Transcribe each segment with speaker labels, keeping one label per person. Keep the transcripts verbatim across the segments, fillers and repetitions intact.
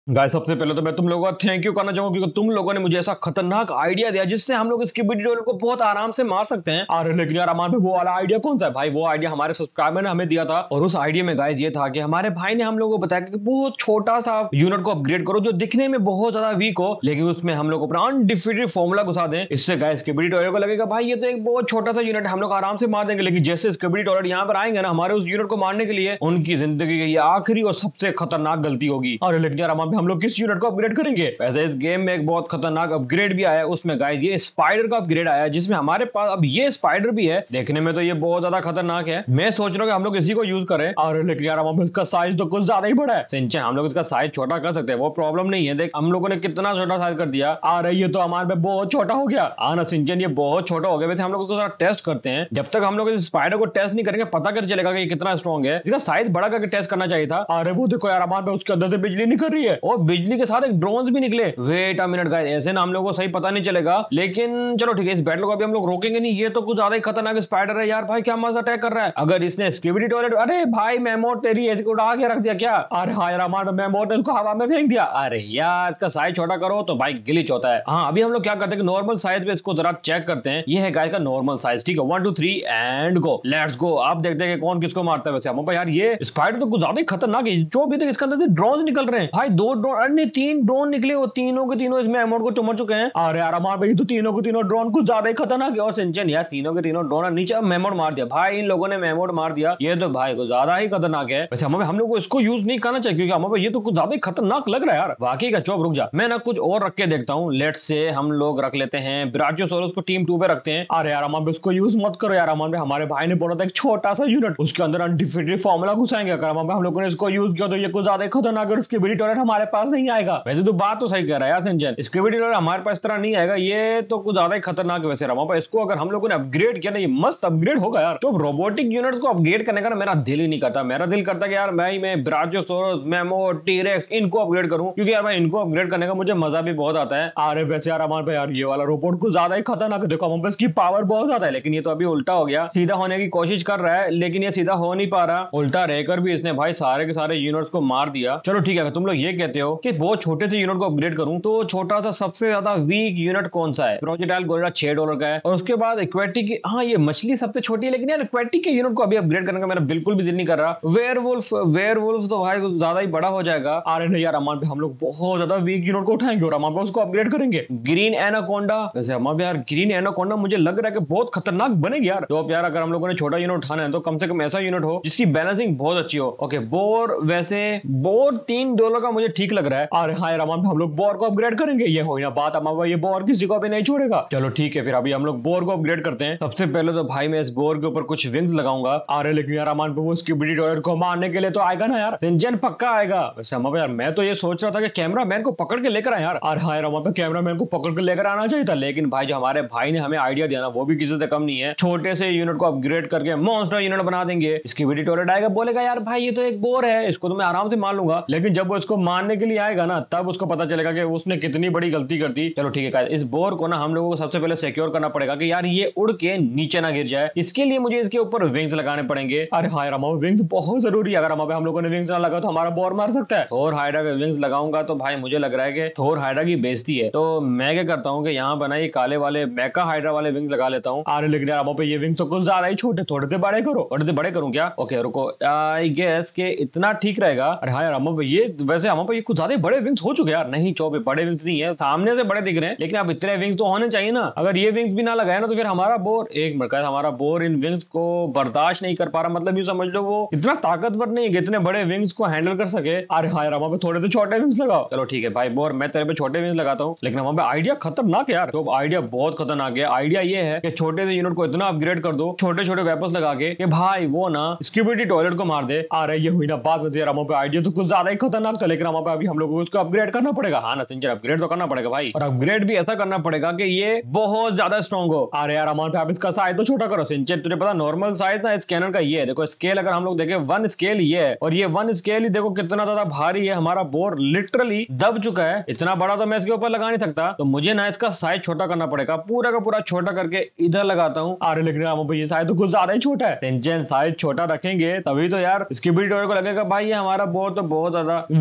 Speaker 1: Guys सबसे पहले तो मैं तुम लोगों का थैंक यू करना चाहूंगा क्योंकि तुम लोगों ने मुझे ऐसा खतरनाक आइडिया दिया जिससे हम लोग इसकी वीडियो को बहुत आराम से मार सकते हैं। अरे लेकिन यार अमान भाई वो वाला आइडिया कौन सा है भाई? वो आइडिया हमारे सब्सक्राइबर ने हमें दिया था और उस आइडिया में गाइस ये था कि हमारे भाई ने हम लोगों को बताया कि बहुत छोटा सा यूनिट को अपग्रेड करो जो दिखने में बहुत ज्यादा वीक हो, लेकिन उसमें हम लोग अपना अनडिफिटेड फॉर्मूला घुसा दें। इससे गाइस स्किबिडी टॉयलेट को लगेगा भाई ये तो एक बहुत छोटा सा यूनिट, हम लोग आराम से मार देंगे। लेकिन जैसे स्किबिडी टॉयलेट यहाँ पर आएंगे ना हमारे उस यूनिट को मारने के लिए, उनकी जिंदगी की आखिरी और सबसे खतरनाक गलती होगी। अरे लेकिन यार अमान भाई हम लोग किस यूनिट को अपग्रेड करेंगे? वैसे इस गेम में एक बहुत खतरनाक अपग्रेड भी आया, उसमें गाइस ये स्पाइडर का अपग्रेड आया जिसमें हमारे पास अब ये स्पाइडर भी है। देखने में तो ये बहुत ज्यादा खतरनाक है, मैं सोच रहा हूँ कि हम लोग इसी को यूज करें। और लेकिन यार हम इसका साइज तो कुछ ज्यादा ही बड़ा है। सिंचन हम लोग इसका साइज छोटा कर सकते हैं, वो प्रॉब्लम नहीं है। देख हम लोगों ने कितना छोटा साइज कर दिया। आ रही है तो हमारे पे बहुत छोटा हो गया। आना सिंचन ये बहुत छोटा हो गया। वैसे हम लोग उसको टेस्ट करते हैं, जब तक हम लोग इस स्पाइडर को टेस्ट नहीं करेंगे पता कैसे चलेगा कि ये कितना स्ट्रॉन्ग है। इसका साइज बड़ा करके टेस्ट करना चाहिए था। अरे वो देखो यार हमारे पे उसके अंदर से बिजली निकल रही है और बिजली के साथ एक ड्रोन भी निकले। वेट अ मिनट गाइस, ऐसे ना हम लोगों को सही पता नहीं चलेगा, लेकिन चलो ठीक है इस बैटल को अभी हम लोग रोकेंगे नहीं। ये तो कुछ ज्यादा ही खतरनाक स्पाइडर है यार। भाई क्या मजा अटैक कर रहा है। अगर इसने स्किबिडी टॉयलेट, अरे भाई मेमोट तेरी ऐसे उड़ा के रख दिया क्या? अरे हाँ यार हमारा मेमोट ने उसको हवा में फेंक दिया। अरे यार इसका साइज छोटा करो तो भाई ग्लिच होता है। हाँ अभी हम लोग क्या करते हैं कि नॉर्मल साइज पे इसको जरा चेक करते हैं। ये है गाइस का नॉर्मल साइज, ठीक है। One two three and go, let's go. आप देखते हैं कौन किसको मारता है। वैसे हम यार ये स्पाइडर तो कुछ ज्यादा ही खतरनाक है। जो भी देख इसके अंदर से ड्रोन निकल रहे हैं भाई, दो ड्रोन, अरे तीन ड्रोन निकले, वो तीनों के तीनों इसमें अमाउंट को चुमर चुके हैं। अरे यार हमारे भाई तो तीनों के तीनों ड्रोन कुछ ज्यादा ही खतरनाक है। और सिंचन यार तीनों के तीनों ड्रोन नीचे मेमोट मार दिया भाई, इन लोगों ने मेमोट मार दिया। ये तो भाई को ज्यादा ही खतरनाक है। वैसे हमें हम लोग को इसको यूज नहीं करना चाहिए क्योंकि हमें ये तो कुछ ज्यादा ही खतरनाक लग रहा है यार। बाकी का चौप रुक जा, मैं ना कुछ और रख के देखता हूँ। लेट से हम लोग रख लेते हैं ब्राचियोसोरस को टीम टू पे रखते हैं। अरे यार हमारे उसको यूज मत करो यार। हमारे हमारे भाई ने बोला था एक छोटा सा यूनिट, उसके अंदर अनडिफिटेड फॉर्मूला घुसाएंगे। अगर हम लोगों ने इसको यूज किया तो ये कुछ ज्यादा खतरनाक है। उसकी स्किबिडी टॉयलेट हमारे पास नहीं आएगा। वैसे तो बात तो सही कह रहा है यार सिंचन, स्किबिडी टॉयलेट हमारे पास तरह नहीं आएगा। ये तो कुछ ज्यादा ही खतरनाक है। वैसे रमा इसको अगर हम लोगों ने अपग्रेड किया ना ये मस्त अपग्रेड होगा यार। तो रोबोटिक यूनिट्स को अपग्रेड करने का ना मेरा दिल ही नहीं करता। मेरा दिल करता कि यार मैं मैं ब्राचियोसोरस, मेमोट, टी-रेक्स इनको अपग्रेड करूं क्योंकि यार भाई इनको अपग्रेड करने का मुझे मजा भी बहुत आता है। अरे वैसे यार हमारे पे यार ये वाला रोबोट कुछ ज्यादा ही खतरनाक है। देखो हमारे पास की पावर बहुत ज्यादा है, लेकिन ये तो अभी उल्टा हो गया। सीधा होने की कोशिश कर रहा है लेकिन ये सीधा हो नहीं पा रहा। उल्टा रहकर भी इसने भाई सारे के सारे यूनिट्स को मार दिया। चलो ठीक है, तुम लोग ये कहते हो कि बहुत छोटे से यूनिट को अपग्रेड करूं तो छोटा सा सबसे ज्यादा वीक यूनिट कौन सा है? प्रोजेक्टाइल गोरिल्ला छह डॉलर का है और उसके बाद एक्वेटिक, हाँ ये मछली सबसे छोटी है, लेकिन यार एक्वेटिक के यूनिट को अभी अपग्रेड करने का मेरा बिल्कुल भी दिल नहीं कर रहा। वेयरवुल्फ, वेयरवुल्फ तो भाई ज्यादा ही बड़ा हो जाएगा। अरे नहीं यार अमान पे हम लोग बहुत ज्यादा वीक यूनिट को उठाएंगे और अमान पे उसको अपग्रेड करेंगे। ग्रीन एनाकोंडा, वैसे अमान पे यार ग्रीन एनाकोंडा मुझे लग रहा है कि बहुत खतरनाक बनेगी यार। तो अब यार अगर हम लोगों ने छोटा यूनिट उठाना है तो कम से कम ऐसा यूनिट हो जिसकी बैलेंसिंग बहुत अच्छी हो। ओके बोर, वैसे बोर तीन डॉलर का मुझे ठीक लग रहा है। अरे हाँ यार अमान पे हम लोग बोर को अपग्रेड करेंगे। ये हो ना बात, अमान ये बोर किसी को भी नहीं छोड़ेगा। चलो ठीक है फिर अभी हम लोग बोर को अपग्रेड करते हैं। सबसे पहले तो भाई मैं इस बोर के ऊपर कुछ विंग्स लगाऊंगा। अरे लेकिन यार अमान पे वो स्किबिडी टॉयलेट को मारने के लिए तो आएगा ना यार, सिंचन पक्का आएगा। वैसे अमान यार मैं तो ये सोच रहा था कि कैमरामैन को पकड़ के लेकर आए यार। अरे हाँ यार अमान पे कैमरामैन को पकड़ के लेकर आना चाहिए था, लेकिन भाई जो हमारे भाई ने हमें आइडिया दिया ना वो भी किसी से कम नहीं है। छोटे से यूनिट को अपग्रेड करके मॉन्स्टर यूनिट बना देंगे। स्किबिडी टॉयलेट आएगा, बोलेगा यार भाई ये तो एक बोर है, इसको तो मैं आराम से मार लूंगा। लेकिन जब वो इसको मारने के लिए आएगा ना तब उसको पता चलेगा कि उसने कितनी बड़ी गलती कर दी। चलो ठीक है, इस बोर को ना हम लोगों को सबसे पहले सिक्योर करना पड़ेगा कि यार ये उड़ के नीचे ना गिर जाए। इसके लिए मुझे इसके ऊपर विंग्स लगाने पड़ेंगे। अरे हाँ यार विंग्स बहुत जरूरी है। अगर हम लोगों ने विंग्स ना लगा तो हमारा बोर मार सकता है। थोर हाइड्रा के विंग्स लगाऊंगा तो भाई मुझे लग रहा है कि थोर हाइड्रा की बेइज्जती है। तो मैं क्या करता हूँ कि यहाँ बनाई काले वाले मेका हाइड्रा वाले विंग्स लगा लेता हूँ। अरे लेकिन यार पे ये विंग्स तो कुछ ज्यादा ही छोटे, थोड़े से बड़े करो। थोड़े से बड़े करूँ क्या? ओके रुको, आई गेस के इतना ठीक रहेगा। अरे हाँ यार हम ये वैसे हम पे ये कुछ ज्यादा बड़े विंग्स हो चुके यार। नहीं चौबे बड़े विंग्स नहीं है, सामने से बड़े दिख रहे हैं, लेकिन अब इतने विंग्स तो होने चाहिए ना। अगर ये विंग्स भी ना लगाए ना तो फिर हमारा बोर एक मिनट हमारा बोर इन विंग्स को बर्दाश्त नहीं कर पा रहा। मतलब ये समझ लो वो इतना ताकतवर नहीं है कि इतने बड़े विंग्स को हैंडल कर सके। अरे हाँ यार पे थोड़े तो छोटे विंग्स लगाओ। चलो ठीक है भाई बोर मैं तेरे पे छोटे विंग्स लगाता हूँ, लेकिन वहां पे आइडिया खतरनाक है यार। तो आइडिया बहुत खतरनाक है। आइडिया ये है कि छोटे से यूनिट को इतना अपग्रेड कर दो छोटे छोटे वेपन्स लगा के कि भाई वो ना स्किबिडी टॉयलेट को मार दे। आ रही है हुई ना बात में यार पे आइडिया तो कुछ ज्यादा ही खतरनाक था, लेकिन वहां पे अभी हम लोगों को उसको अपग्रेड करना पड़ेगा। हाँ ना सिंचन अपग्रेड तो करना पड़ेगा भाई, और अपग्रेड भी ऐसा करना पड़ेगा कि ये बहुत ज्यादा स्ट्रॉन्ग हो। अरे यार अमान पे आप इसका साइज तो छोटा करो सिंचन। तुझे पता नॉर्मल साइज ना स्कैनर का ये है। देखो स्केल अगर हम लोग देखें वन स्केल ये है, और ये वन स्केल ही देखो कितना ज्यादा भारी है। हमारा बोर लिटरली दब चुका है। इतना बड़ा तो मैं इसके ऊपर लगा नहीं सकता, तो मुझे ना इसका साइज छोटा करना पड़ेगा। पूरा का पूरा छोटा करके इधर लगाता हूँ। अरे लेकिन ये साइज तो कुछ ज्यादा ही छोटा है। सिंचन साइज छोटा रखेंगे तभी तो यार स्किबिडी टॉयलेट को लगेगा भाई ये हमारा बोर तो बहुत ज्यादा वीक सा यूनिट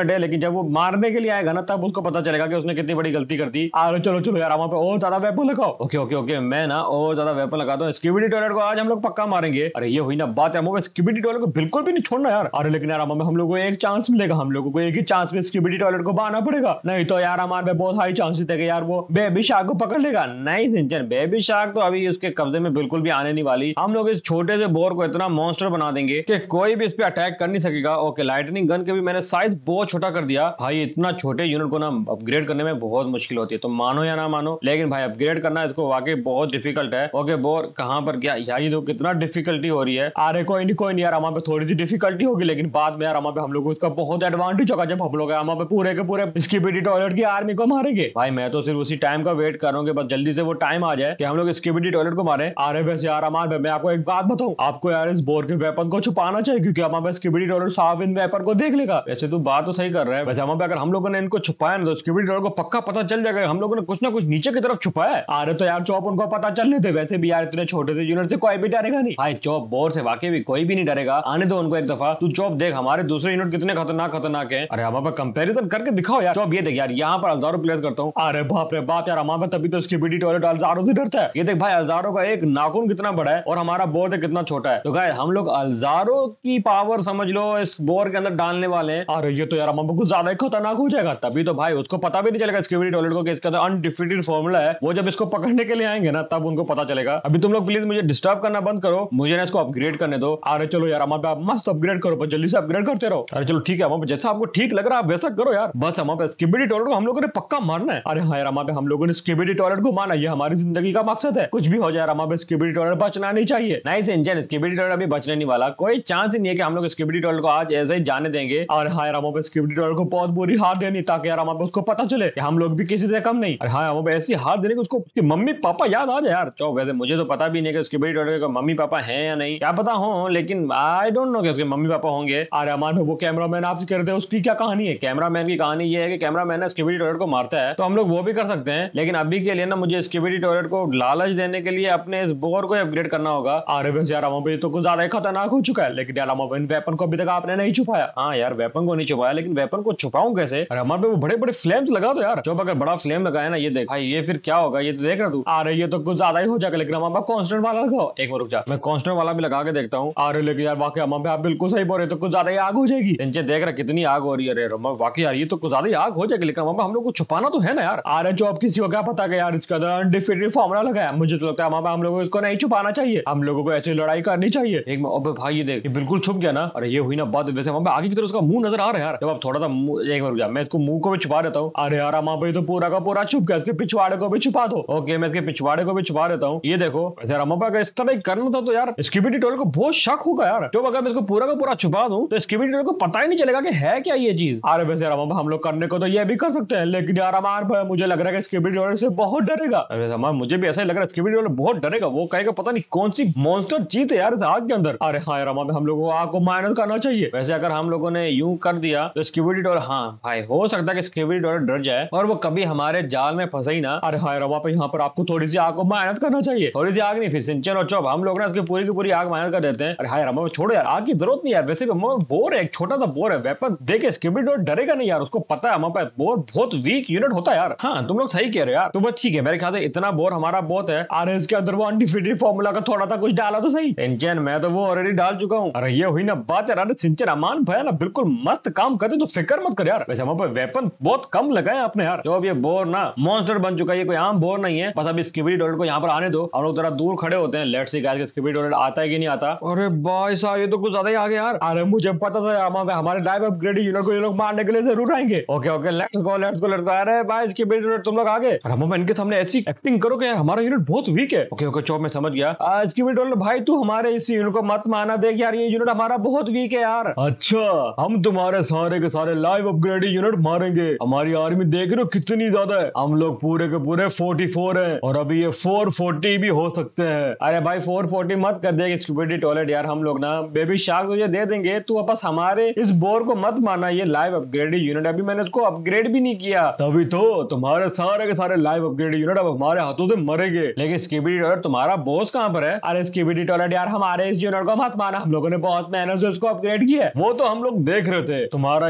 Speaker 1: यूनिट है, लेकिन जब वो मारने के लिए आएगा ना तब उसको पता चलेगा कि उसने कितनी बड़ी गलती कर दी। अरे चलो चलो यार वहां पे और ज्यादा वेपन लगाओ। ओके ओके ओके मैं ना और ज्यादा वेपन लगाता हूँ। स्किबिडी टॉयलेट को आज हम लोग पक्का मारेंगे। अरे ये हुई ना बात है, स्किबिडी टॉयलेट को बिल्कुल भी नहीं छोड़ना यार। अरे लेकिन यार हम लोग को एक चांस मिलेगा, हम लोगों को एक ही चांस में स्किबिडी टॉयलेट को बहाना पड़ेगा, नहीं तो यार हमारे पे बहुत हाई चांसेस है कि यार वो बेबी शार्क को पकड़ लेगा। नहीं सिंचन, बेबी शार्क तो अभी उसके कब्जे में बिल्कुल भी आने नहीं वाली। हम लोग इस छोटे से बोर को इतना मॉन्स्टर बना देंगे कि कोई भी इस पे अटैक कर नहीं सकेगा। ओके लाइटनिंग गन के भी मैंने साइज बहुत छोटा कर दिया। भाई इतना छोटे यूनिट को ना अपग्रेड करने में बहुत मुश्किल होती है, तो मानो या ना मानो लेकिन भाई अपग्रेड करना इसको वाकई बहुत डिफिकल्ट है। ओके बोर कहां पर गया यार, ये देखो कितना डिफिकल्टी हो रही है। अरे कोई नहीं कोई नहीं यार, हमारे पे थोड़ी सी डिफिकल्टी होगी लेकिन बाद में यार हमारे पे हम लोग को इसका बहुत एडवांटेज होगा जब हम लोग हमारे पे पूरे के पूरे स्किबिडी टॉयलेट की आर्मी को मारेंगे। भाई मैं तो सिर्फ उसी टाइम का वेट कर रहा हूँ कि बस जल्दी से वो टाइम आ जाए कि हम लोग स्किबिडी टॉयलेट को मारे। अरे वैसे यार अमान मैं आपको एक बात बताऊं, आपको यार इस बोर के वेपन को छुपाना चाहिए क्योंकि हमारे स्किबिडी टॉयलेट साफ इन वेपन को देख लेगा। वैसे तू बात तो सही कर रहा है, वैसे हमारे अगर हम लोगों ने इनको छुपाया ना तो स्किबिडी टॉयलेट को पक्का पता चल जाएगा हम लोगों ने कुछ ना कुछ नीचे की तरफ छुपाया है। अरे तो यार चौप उनको पता चलने दे, वैसे भी यार इतने छोटे से यूनिट से कोई भी डरेगा नहीं। भाई चौप बोर से वाकई भी कोई भी नहीं डरेगा, आने दो उनको एक दफा। तू चौप देख हमारे दूसरे यूनिट कितने खतरनाक खतरनाक है। अरे हमारे कंपेरिजन करके दिखाओ यार। चौप ये देख यार यहाँ पर अल्जारो प्लेस करता हूँ। अरे बाप रे बाप यार हमारे तभी तो स्किबिडी टॉयलेट अल्जारो से डरता है। ये देख भाई अल्जारो का एक नाखून कितना बड़ा है और हमारा बोर कितना छोटा है। तो गाइस हम लोग अल्जारो की पावर समझ लो इस बोर के अंदर डालने वाले हैं। अरे ये तो यार हमारे कुछ ज्यादा खतरनाक हो जाएगा, तभी तो भाई उसको पता भी नहीं चलेगा स्किबिडी टॉयलेट को कि इसका अनडिफिटेड फॉर्मूला है। वो जब इसको पकड़ने के लिए आएंगे ना तब उनको पता चलेगा। अभी तुम लोग प्लीज मुझे डिस्टर्ब करना बंद करो, मुझे ना इसको अपग्रेड करने दो। अरे चलो यार हमारे आप मस्त अपग्रेड करो, पर जल्दी से अपग्रेड करते रहो। अरे चलो ठीक है हमारे जैसा आपको ठीक लग रहा है आप वैसा करो यार, बस हमारे स्किबिडी टॉयलेट को हम लोगों ने पक्का मारना है। अरे हाँ यार हमारे हम लोगों ने स्किबिडी टॉयलेट को मारना, ये हमारी जिंदगी का मकसद है। कुछ भी हो जाए हमारे स्किबिडी टॉयलेट बचना नहीं चाहिए। नहीं सिंचन स्किबिडी टॉयलेट अभी बचने नहीं वाला, कोई चांस ही नहीं है कि हम लोग स्किबिडी टॉयलेट को आज ऐसे ही जाने देंगे। और हाँ यार हमारे स्किबिडी टॉयलेट को बहुत बुरी हार देनी ताकि यार हमारे उसको पता चले कि हम लोग भी किसी से कम नहीं। अरे हाँ हमें ऐसी हार देने की उसको उसकी मम्मी पापा याद आ जाए यार। तो वैसे मुझे तो पता भी नहीं कि स्किबिडी टॉयलेट के मम्मी पापा हैं या नहीं, क्या पता हो, लेकिन आई डोंट नो कि उसके मम्मी पापा होंगे। अरे अमान वो कैमरामैन आपसे कह रहे थे उसकी क्या कहानी है? कैमरामैन की कहानी ये है कि कैमरामैन स्किबिडी टॉयलेट को मारता है, तो हम लोग वो भी कर सकते हैं, लेकिन अभी के लिए ना मुझे स्किबिडी टॉयलेट को लालच देने के लिए अपने इस बोर को अपग्रेड करना होगा। अरे वैसे यार वहां पे तो कुछ ज्यादा खतरनाक हो चुका है, लेकिन यार हमारे वेपन को अभी तक आपने नहीं छुपाया। हाँ यार वेपन को नहीं छुपाया, लेकिन वेपन को छुपाऊं कैसे? अरे हमारे पे वो बड़े बड़े फ्लेम्स लगा दो यार। जब अगर बड़ा फ्लेम लगाया ना, ये देख भाई ये फिर क्या होगा, ये तो देख रहा तू। अरे ये तो कुछ ज्यादा ही हो जाएगा, लेकिन हमारे कांस्टेंट वाला लगाओ। एक बार रुक जा, मैं कांस्टेंट वाला भी लगा के देखता हूँ। अरे लेकिन यार वाकई हमारे आप बिल्कुल सही बोल रहे, तो कुछ ज्यादा ही आग हो जाएगी। नीचे देख रहा कितनी आग हो रही है। अरे वाकई यार ये तो कुछ ज्यादा ही आग हो जाएगी, लेकिन हम लोग को छुपाना तो है ना यार। अरे जो अब किसी को क्या पता कि यार इसका अनडिफिटेड फॉर्मूला लगाया, मुझे तो लगता है हम लोगों को इसको नहीं छुपाना चाहिए, हम लोगों को ऐसी लड़ाई करनी चाहिए। एक अबे भाई ये देख ये बिल्कुल छुप गया ना। अरे ये हुई ना बात, वैसे वहां पे आगे की तरफ उसका मुंह नजर आ रहा है यार। जब आप थोड़ा सा एक बार मैं इसको मुंह को भी छुपा देता हूँ। अरे यार वहां पे तो पूरा का पूरा छुप गया, इसके पिछवाड़े को भी छुपा दो। ओके मैं इसके पिछवाड़े को भी छुपा देता हूँ। ये देखो वैसे रमापा अगर इस तरह करना था तो यार स्किबिडी टॉयलेट को बहुत शक होगा यार। जो अगर मैं इसको पूरा का पूरा छुपा दूं तो स्किबिडी टॉयलेट को पता ही नहीं चलेगा कि है क्या ये चीज। अरे वैसे रमापा हम लोग करने को तो ये भी कर सकते हैं, लेकिन यार हमारे मुझे लग रहा है कि स्किबिडी टॉयलेट से बहुत डरेगा। अरे मुझे भी ऐसा ही लग रहा है स्किबिडी टॉयलेट बहुत डरेगा, वो कहेगा पता नहीं कौन सी मॉन्स्टर चीज है यार इस आग के अंदर। अरे हाँ यार हम लोगों को आग को माइनस करना चाहिए। वैसे अगर हम लोगों ने यूं कर दिया तो स्किबिडी टॉयलेट, हाँ भाई हो सकता है कि स्किबिडी टॉयलेट डर जाए और वो कभी हमारे जाल में फंसे ही ना। अरे हाँ यार पे यहाँ पर आपको थोड़ी सी आग को माइनस करना चाहिए, थोड़ी सी आग नहीं, फिर सिंचन और चौप हम लोग ना इसकी पूरी की पूरी आग माइनस कर देते हैं। अरे हाँ यार छोड़ो यार आग की जरूरत नहीं यार, वैसे भी बोर है एक छोटा सा बोर है, वेपन देखे स्किबिडी टॉयलेट डरेगा नहीं यार, उसको पता है हमारे बोर बहुत वीक यूनिट होता है यार। हाँ तुम लोग सही कह रहे हो यार, तो बस ठीक है मेरे ख्याल से इतना बोर हमारा बहुत है। अरे इसके अंदर वो अनडिफिटेड फॉर्मूला का थोड़ा सा कुछ डाला तो सही। सिंचन मैं तो वो ऑलरेडी डाल चुका हूँ। अरे ये हुई ना बात यार। अरे सिंचन अमान भैया ना बिल्कुल मस्त काम करते, तो फिक्र मत कर यार। वैसे हमारे वेपन बहुत कम लगाए आपने यार। जो अब ये बोर ना मॉन्स्टर बन चुका है, ये कोई आम बोर नहीं है। बस अभी स्किबिडी टॉयलेट को यहाँ पर आने दो, हम लोग जरा दूर खड़े होते हैं। Let's see guys skibidi toilet आता है कि नहीं आता। अरे भाई साहब ये तो कुछ ज्यादा ही आ गया यार। अरे मुझे पता था हमारे डाइव अपग्रेड यूनिट को ये लोग मारने के लिए जरूर आएंगे। Okay okay let's go let's go let's go. अरे भाई स्किबिडी टॉयलेट तुम लोग आगे, हम इनके सामने ऐसी एक्टिंग करो कि यार हमारा यूनिट बहुत वीक है। ओके ओके चौप मैं समझ गया। स्किबिडी टॉयलेट भाई तू हमारे इस यूनिट को मत माना, देख यार ये यूनिट हमारा बहुत वीक है यार। अच्छा हम तुम्हारे सारे के सारे लाइव अपग्रेड यूनिट मारेंगे। हमारी आर्मी देख रहे हो कितनी ज्यादा है, हम लोग पूरे के पूरे चौवालीस हैं और अभी ये चार सौ चालीस भी हो सकते हैं। अरे भाई चार सौ चालीस मत कर देगा स्किबिडी टॉयलेट यार, हम लोग ना बेबी शार्क तुझे दे देंगे, तू वापस हमारे इस बोर को मत माना। ये लाइव अपग्रेड यूनिट अभी मैंने इसको अपग्रेड भी नहीं किया, तभी तो तुम्हारे सारे के सारे लाइव अपग्रेड यूनिट अब हमारे हाथों से मरेंगे। लेकिन स्किबिडी टॉयलेट तुम्हारा बॉस कहाँ पर है? अरे स्किबिडी टॉयलेट यार हमारे इस यूनिट को मत माना, हम लोगों ने बहुत मेहनत से उसको अपग्रेड किया है, वो तो हम लोग देख रहे थे। तुम्हारा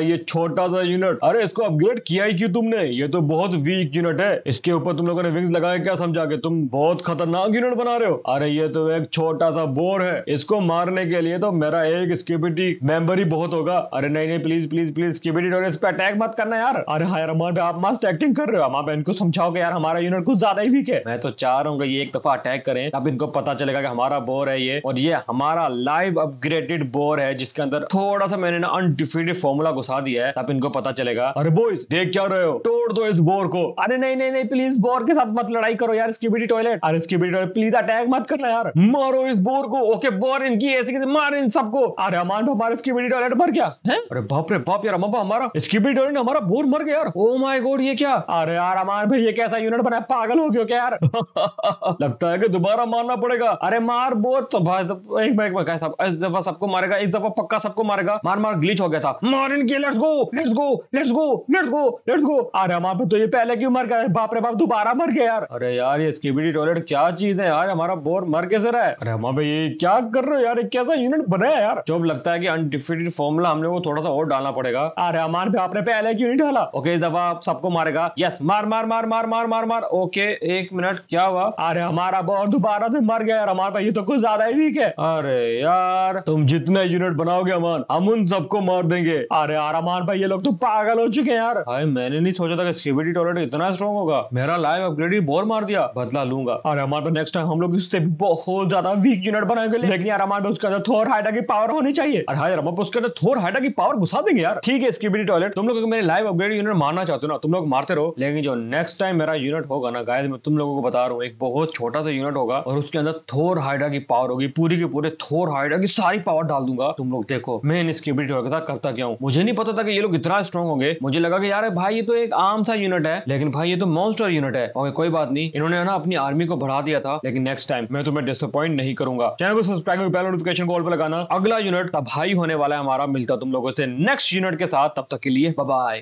Speaker 1: भाई ये छोटा सा यूनिट, अरे इसको अपग्रेड किया ही क्यों तुमने? ये तो बहुत वीक यूनिट है, इसके ऊपर तुम लोगों ने विंग्स लगाए क्या समझा के तुम बहुत खतरनाक यूनिट बना रहे हो? अरे ये तो एक छोटा सा बोर है, इसको मारने के लिए तो मेरा एक स्किबिडी मेंबर ही बहुत होगा। अरे नहीं नहीं please please please skibidi door इस पे अटैक मत करना यार। अरे हाय रमान आप मस्त एक्टिंग कर रहे हो, आप इनको समझाओ कि यार हमारा यूनिट कुछ ज्यादा ही वीक है। मैं तो चाह रहा हूँ ये एक दफा अटैक करें, तब इनको पता चलेगा कि हमारा बोर है ये, और ये हमारा लाइव अपग्रेडेड बोर है जिसके अंदर थोड़ा सा मैंने ना अनडिफीटेड फॉर्मूला घुसा दिया है, तब इनको पता चलेगा। अरे बॉयज देख क्या रहे हो, तोड़ दो इस बोर को। अरे नहीं नहीं नहीं प्लीज बोर के साथ मत लड़ाई करो यार, स्किबिडी टॉयलेट। अरे स्किबिडी टॉयलेट प्लीज अटैक मत करना यार, मारो इस बोर को। ओके बोर इनकी ऐसे कैसे मार इन सबको। अरे अमान हमारा स्किबिडी टॉयलेट मर गया है। अरे बाप रे बाप यार अम्मा हमारा स्किबिडी टॉयलेट हमारा बोर मर गया यार। ओ माय गॉड ये क्या? अरे यार अमान भाई ये कैसा यूनिट बनाया, पागल हो गए क्या यार? लगता है कि दोबारा मारना पड़ेगा। अरे मार बोर तो भाई एक बार एक बार सब इस दफा सबको मारेगा, इस दफा पक्का सबको मारेगा। मार मार ग्लिच हो गया था, मार इनके। Let's go let's go let's go let's go let's go. अरे अमान भाई तो ये पहले क्यों मर गया? बाप रे बाप दोबारा मर गया यार। अरे यार ये स्किबिडी टॉयलेट क्या चीज है यार, हमारा बोर मर कैसे रहा है? अरे अमान भाई ये क्या कर रहे हो यार, कैसा यूनिट बनाया यार? जो लगता है कि अनडिफीटेड फॉर्मूला हम लोगों को थोड़ा सा और डालना पड़ेगा। अरे अमान भाई आपने पहले क्यों नहीं डाला? ओके इस दफा सबको मारेगा। यस मार मार मार मार मार मार मार। ओके एक मिनट क्या हुआ? अरे हमारा बोर दोबारा से मर गया यार। अमान भाई ये तो कुछ ज्यादा ही वीक है। अरे यार तुम जितने यूनिट बनाओगे अमान हम उन सबको मार देंगे। अरे यार अमान भाई ये लोग तो पागल हो चुके हैं यार। भाई मैंने नहीं सोचा था कि स्किबिडी टॉयलेट इतना स्ट्रॉन्ग होगा, मेरा लाइव अपग्रेड ही बोर मार दिया, बदला लूंगा। अरे अमान भाई नेक्स्ट टाइम हम लोग इससे बहुत ज्यादा वीक यूनिट बनाएंगे, लेकिन यार अमान भाई उसके अंदर थोर हाइडा की पावर होनी चाहिए। अरे यार अमान उसके अंदर थोर हाइडा की पावर घुसा देंगे यार। ठीक है स्किबिडी टॉयलेट तुम लोग मेरे लाइव अपग्रेड यूनिट मारना चाहते हो ना, तुम लोग मारते रहो, लेकिन जो नेक्स्ट टाइम मेरा यूनिट होगा ना गाइस मैं तुम लोगों को बता रहा हूँ एक बहुत छोटा सा यूनिट होगा और उसके अंदर थोर हाइडा की पावर होगी, पूरी की पूरे थोर हाइडा की सारी पावर डाल दूंगा। तुम लोग देखो मैं इन स्किबिडी टॉयलेट के साथ करता क्या हूँ। मुझे नहीं पता था कि ये लोग इतना स्ट्रॉन्ग होंगे, मुझे लगा कि यार भाई ये तो एक आम सा यूनिट है, लेकिन भाई ये तो मॉन्स्टर यूनिट है। ओके कोई बात नहीं, इन्होंने ना अपनी आर्मी को बढ़ा दिया था, लेकिन नेक्स्ट टाइम मैं तुम्हें डिसअपॉइंट नहीं करूंगा। चैनल को सब्सक्राइब करके बेल नोटिफिकेशन कॉल पर लगाना। अगला यूनिट तब भाई होने वाला है हमारा, मिलता तुम लोगों से नेक्स्ट यूनिट के साथ, तब तक के लिए बाय बाय।